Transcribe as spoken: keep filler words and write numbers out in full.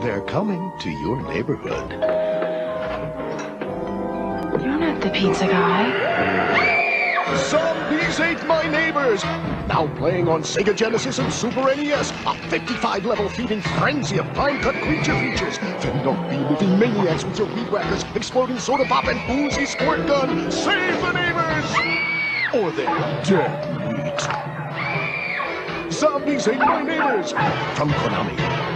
They're coming to your neighborhood. You're not the pizza guy. Zombies Ate My Neighbors! Now playing on Sega Genesis and Super N E S. A fifty-five level feeding frenzy of fine-cut creature features. Fending off bee-moving maniacs with your weed whackers, exploding soda pop, and boozy squirt gun. Save the neighbors! Or they're dead meat. Zombies Ate My Neighbors! From Konami.